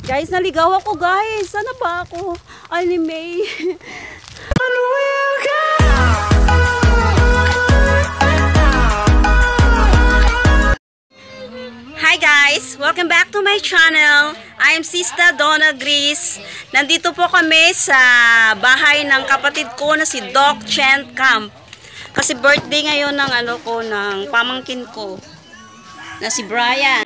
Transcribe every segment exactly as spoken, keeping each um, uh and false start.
Guys, naligaw ako guys. Sana ba ako? Anime. Hi guys! Welcome back to my channel. I am Sista Donna Gris. Nandito po kami sa bahay ng kapatid ko na si Doc Chent Camp. Kasi birthday ngayon ng ano ko, ng pamangkin ko na si Brian.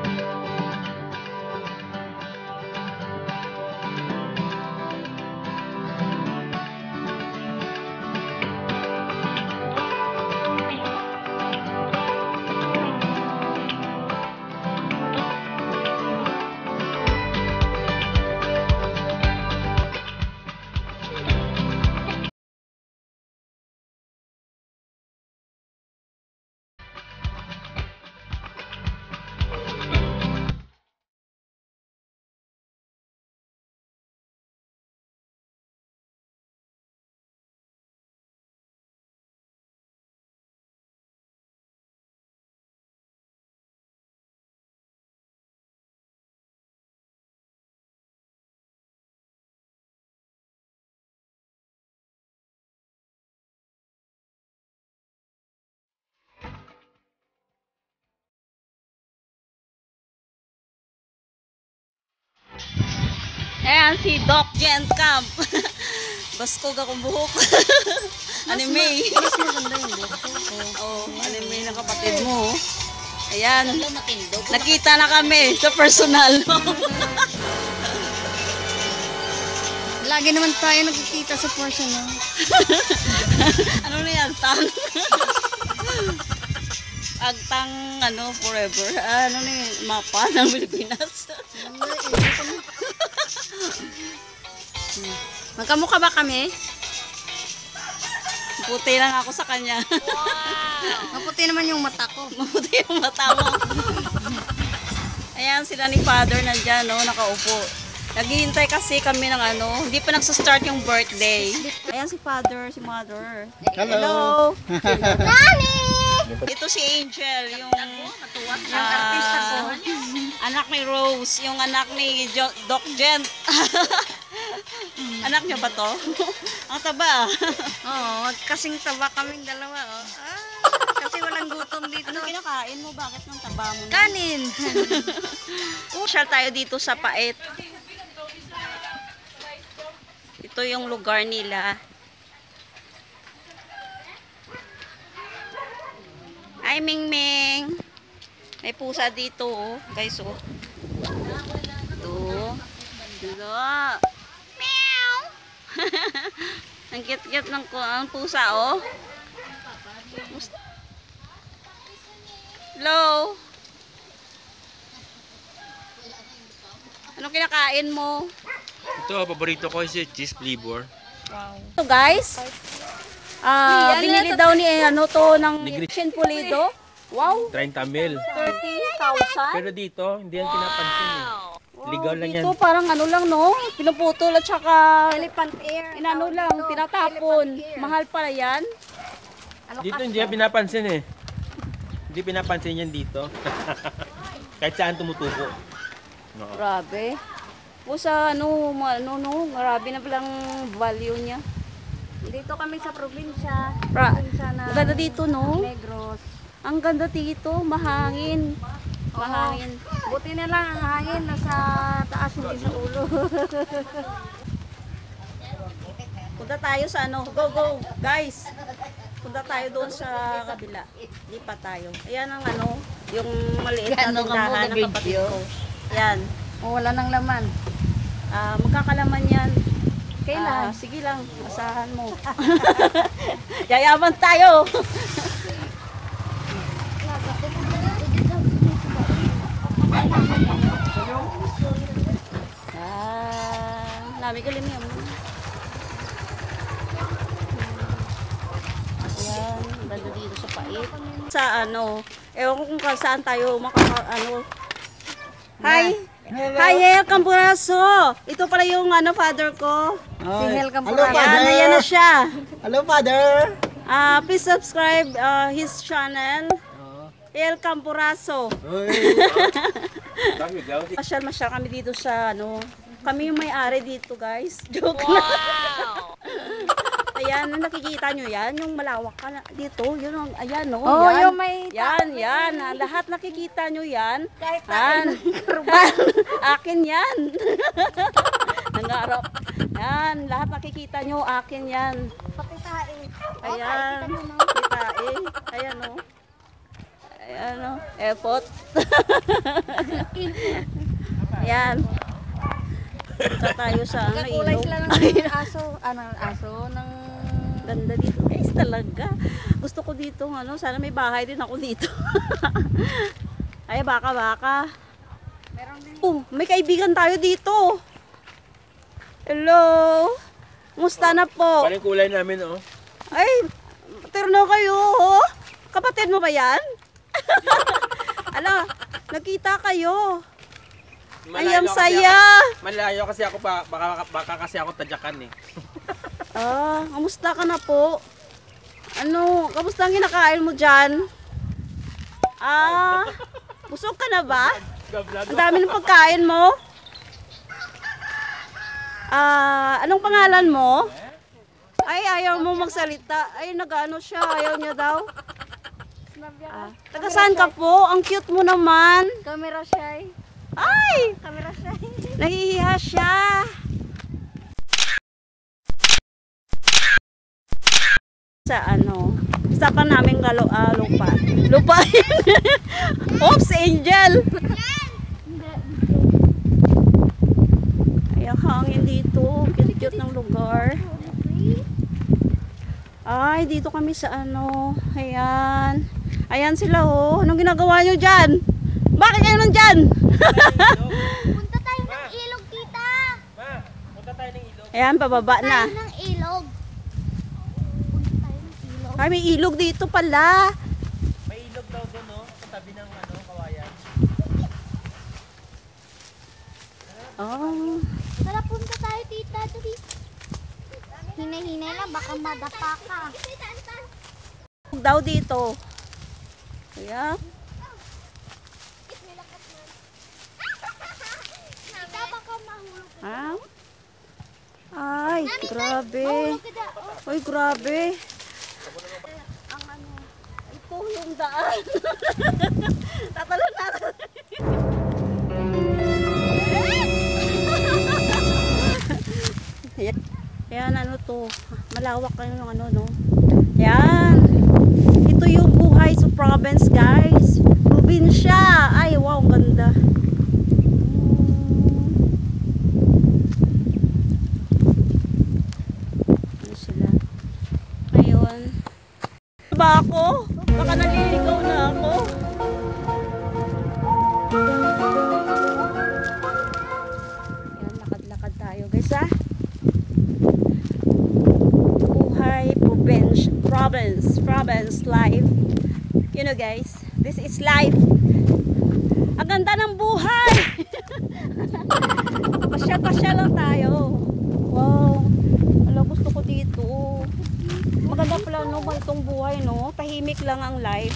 Ayan si Doc Chent Camp. Baskog akong buhok. Anime. Mas maganda yung buhok ko. Oh, anime ng kapatid mo. Ayan. Nakita na kami sa personal. Lagi naman tayo nagkikita sa personal. Ano na yan? Tang? Agtang ano, forever. Ano na yung mapa ng Pilipinas? Magkamukha ba kami? Puti lang ako sa kanya. Wow! Maputi naman yung mata ko. Maputi yung mata mo. Ayan, sila ni Father nandyan, no, nakaupo. Naghihintay kasi kami ng ano, hindi pa nagsastart yung birthday. Ayan si Father, si Mother. Hello! Nani! Ito si Angel, yung Yung artista ko. anak ni Rose, yung anak ni jo Doc Chent. Anak niyo ba to? Ang taba. Oo, kasing taba kaming dalawa. Oh. Ah, kasi walang gutom dito. Ano kinakain mo? Bakit nang taba mo na? Kanin. Usyal tayo dito sa Pait. Ito yung lugar nila. Ay, Ming Ming. May pusa dito, oh. Guys, oh. Ito. Ito. Meow. Ang cute-cute ng ang pusa, oh. Hello. Ano kinakain mo? Ito, paborito ko si cheese flavor. Wow. So guys, ah, binili daw ni ano to ng Shin Pulido. Wow. thirty mil. thirty thousand. Pero dito, hindi yan pinapansin eh. Ligaw lang yan. Dito parang ano lang, no? Pinuputol at saka Elephant ear. inano lang, tinatapon. Mahal pala yan. Dito hindi yan pinapansin eh. Hindi pinapansin yan dito. Kahit saan tumutubo. No. Grabe. O sa ano, ma- ano, no, grabe na palang value niya. Dito kami sa probinsya. Pra, Probinsya na ang ganda dito, no? Negros. Ang ganda dito, mahangin. Mahangin. Buti na lang ang hangin nasa taas, hindi sa ulo. Punta tayo sa ano, go, go, guys. Punta tayo doon sa kabila. Lipat tayo. Ayan ang ano, yung maliit na tindahan ng kapatid ko. Ayan. O, wala nang laman. Ah, magkakalaman yan. Kailan? Ah, sige lang, asahan mo. Yayaman tayo. Ah, nami ko rin yan. Ayan, banda dito sa Pait. Sa ano, ewan ko kung saan tayo makaka, ano. Hi! Hi, Hel Campuraso! Ito pala yung ano, father ko. Si Hel Hello, Campuraso. Father. Ayan, ayan na siya. Hello, Father! Ah, please subscribe uh, his channel. El Camporaso. Ay, dami gaw. Masyal-masyal kami dito sa ano. Kami yung may-ari dito, guys. Joke wow! Ayan, nakikita nyo yan, yung malawak ka na dito. Yun, ang- ayan, no? Oh, yan. yung may Yan, yan. ah, Lahat nakikita nyo yan. Kahit Yan. Akin yan. Nangarap. Yan, lahat nakikita nyo, akin yan. pati tae. Ayan. May tae. Ayan, no? Ayan, no? Airport. Ayan. Punta tayo sa ano, Kakulay ilog. sila ng aso. Ano, aso ng... Ganda dito guys talaga. Gusto ko dito ano, sana may bahay din ako dito. Ay baka baka. Meron din. Oh, may kaibigan tayo dito. Hello. Musta na po? Paling kulay namin, oh. Ay, terno kayo, oh. Kapatid mo ba yan? Ala, nakita kayo. Ayam kasi saya. ako- Malayo kasi ako pa, baka, baka kasi ako tadyakan eh. Ah, kamusta ka na po? Ano, kamusta ang kinakain mo dyan? Ah, busog ka na ba? Ang dami ng pagkain mo. Ah, anong pangalan mo? Ay, ayaw mo magsalita. Ay, nag-ano siya, ayaw niya daw. Ah, taga saan ka po? Ang cute mo naman. Camera shy. Ay, Camera shy. nahihiya siya. Sa ano, isa pa namin galo, ah, lupa. Lupa. Oops, Angel. Ay, ang hangin dito. Cute-cute ng lugar. Ay, dito kami sa ano. Ayan. Ayan sila oh. Anong ginagawa nyo dyan? Bakit kayo nandyan? Punta tayo ng ilog, tita. Ma, punta tayo ng ilog. Ayan, bababa na. Tayo ng ilog. Punta tayo ng ilog. Ay, may ilog dito pala. May ilog daw doon, no? Sa tabi ng ano, kawayan. Oh. Tara, punta tayo, tita. Dali. Hinay-hinay lang, baka madapa ka. Daw dito. Kaya, Tita, baka mahulog. ha? Ay, grabe. Mahulog ka da. Oh, Ay, grabe. ang ano. Ito yung daan. Tatalon natin. Ayan. Ayan, ano to. Malawak kayo ng ano, no? Ayan. Ito yung buhay sa province, guys. Probinsya. Ay, wow, ang ganda. Ano sila? Ngayon. Ba ako? Baka naliligaw na ako. Ayan, lakad-lakad tayo, guys, ha? Buhay, province, province, province life. You know, guys, this is life. Ang ganda ng buhay. Pasyal-pasyal lang tayo. Wow. Alam, gusto ko dito. Maganda pala, no, ba itong buhay, no? Tahimik lang ang life.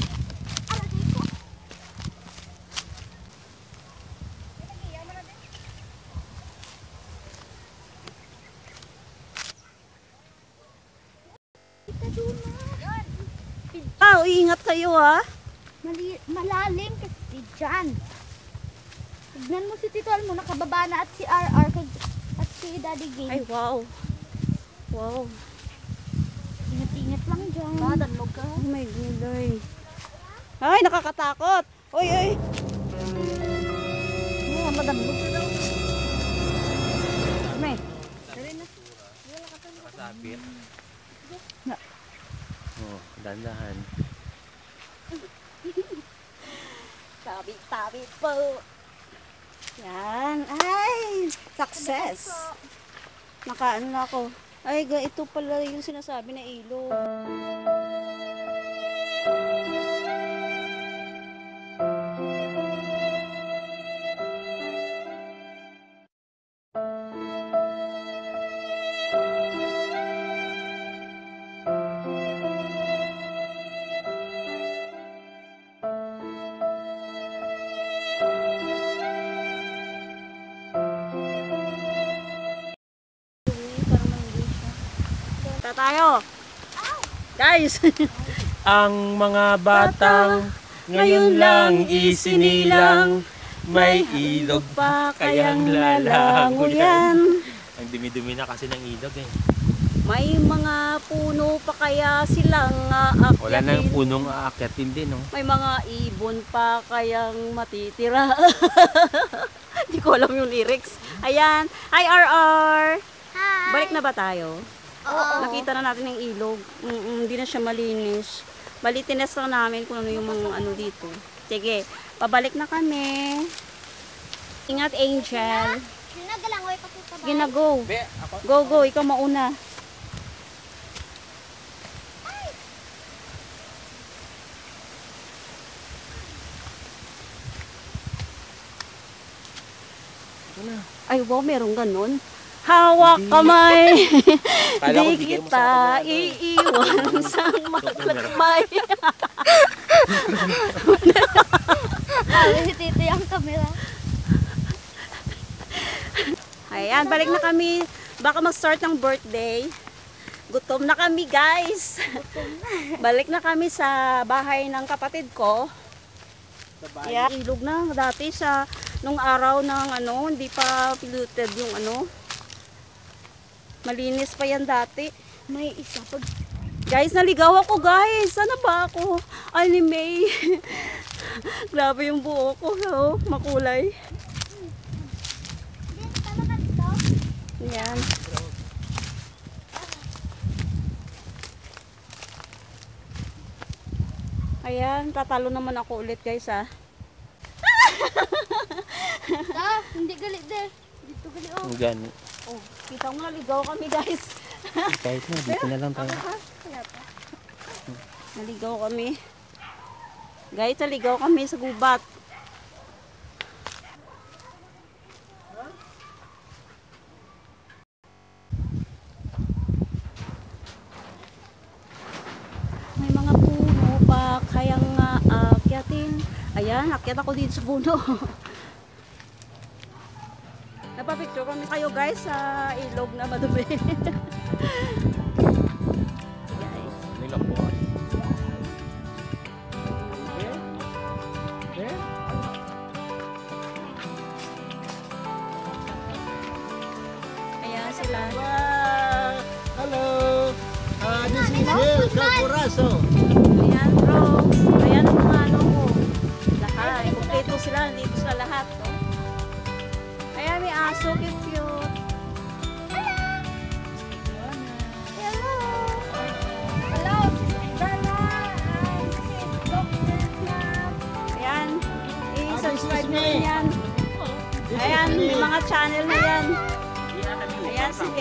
Tita, doon na. Ah, ingat kayo, ha? Mali malalim kasi dyan. Tignan mo si Tito Almo, nakababa na at si R R kay- at si Daddy Gay. Ay, wow. Wow. Ingat-ingat lang dyan. Madanlog ka. Oh my gulay. Ay, nakakatakot. Uy, uy. Oh, madanlog ka daw. May. Kasapit. Oh, dandahan. Tabi-tabi po. Yan. Ay, success. Nakaano na ako. Ay, ga- ito pala yung sinasabi na ilog. Kanta tayo. Guys. Ang mga batang ngayon lang isinilang, may ilog pa kayang lalango yan. Ang dumi-dumi na kasi ng ilog eh. May mga puno pa kaya silang aakyatin. Wala na yung punong aakyatin din, no? May mga ibon pa kayang matitira. Hindi ko alam yung lyrics. Ayan. Hi, R R! Hi! Balik na ba tayo? Oo. Nakita na natin yung ilog. Mm-mm, hindi na siya malinis. Balitines lang namin kung ano yung mga ano dito. Sige, pabalik na kami. Ingat, Angel. Ginagalangoy pa kita ba? Ginago. Be, ako. Go, go. Ikaw mauna. Ay, wow, meron ganun. Hawak kamay. Kala ko Di bigay mo kita sa akin, iiwan sa maglakbay. Sabi si Tito yung camera. Ayan, balik na kami. Baka mag-start ng birthday. Gutom na kami, guys. Balik na kami sa bahay ng kapatid ko. Yeah. Ilog na dati sa nung araw ng ano, hindi pa polluted yung ano. Malinis pa yan dati. May isa pag... Guys, naligaw ako, guys. Sana ba ako? Anime. Grabe yung buo ko. Oh, makulay. Tama ka dito? Yan. Ayan, tatalo naman ako ulit, guys, ah. Ah, hindi galit de. Dito galit oh. Ang gani. Oh, kita mo naligaw kami, guys. Kahit na, dito na lang tayo. Naligaw kami. Guys, naligaw kami sa gubat. May mga puno pa kayang aakyatin. Ayan, akyat ako dito sa puno. Napapicture kami kayo, guys, sa ilog na madumi. Guys. Nila po. Ayan sila. Wow! Hello! Uh, this is Hill Calcoraso. Ayan, bro. Ayan ang mga ano ko. Lahat. Kompleto sila. Nandito sila lahat. No? Ayan, may aso. Cute, cute. Hello! Hello, Sis Dana! and Sis Doctor Snap. Ayan. I-subscribe Ah, this is nyo me. rin yan. This Ayan, is me. may mga channel na yan. Ayan, sige.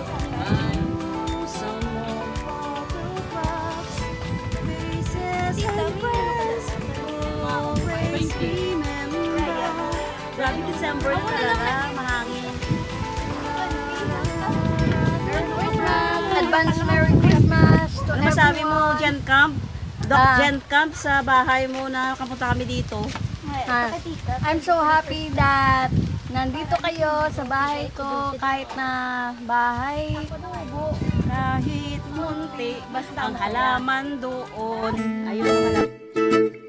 Grabe December na talaga, mahangin. Advance Merry Christmas to Ano masabi mo, everyone. Jen Camp? Doc Ah. Jen Camp, sa bahay mo na kapunta kami dito. Ah, I'm so happy that nandito kayo sa bahay ko kahit na bahay kubo. Kahit munti, basta ang halaman doon. Ayun ang halaman.